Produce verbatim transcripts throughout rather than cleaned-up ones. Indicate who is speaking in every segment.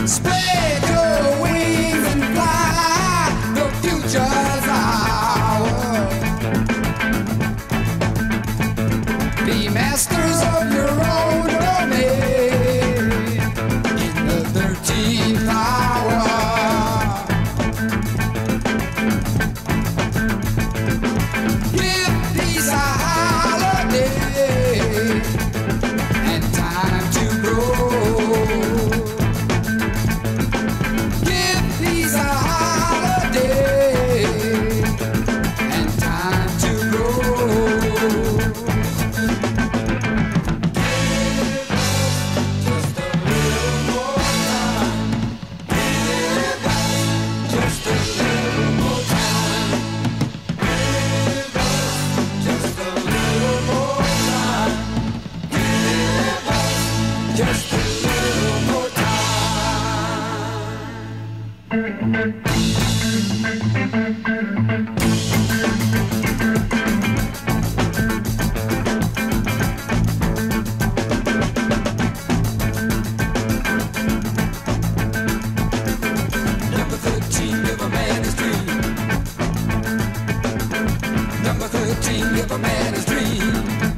Speaker 1: Spread your wings and fly. The future's ours. Be masters of your own domain in the thirteenth hour. Give peace a holiday and time to grow. Give peace a holiday and time to grow. Just a little more time. Give us just a little more time. Give us just a little more time. Give us just a little more time. Number thirteen of a man's dream. Number thirteen of a man's dream.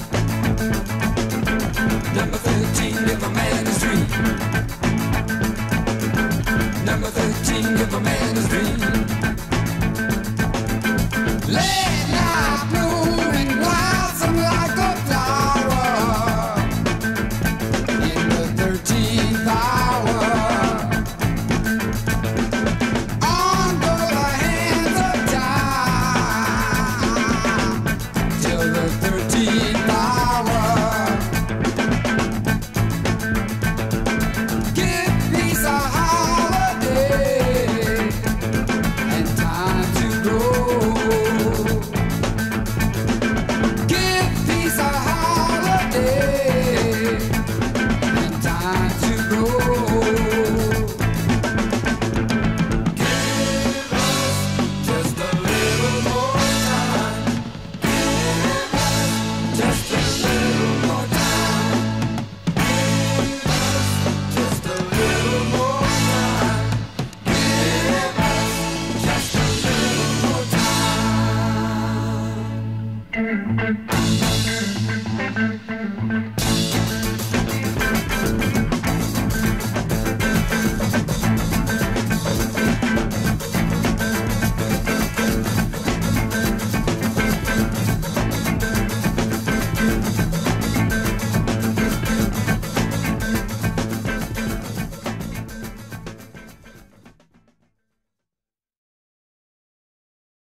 Speaker 1: Number thirteen of a man's dream. Number thirteen of a man's dream.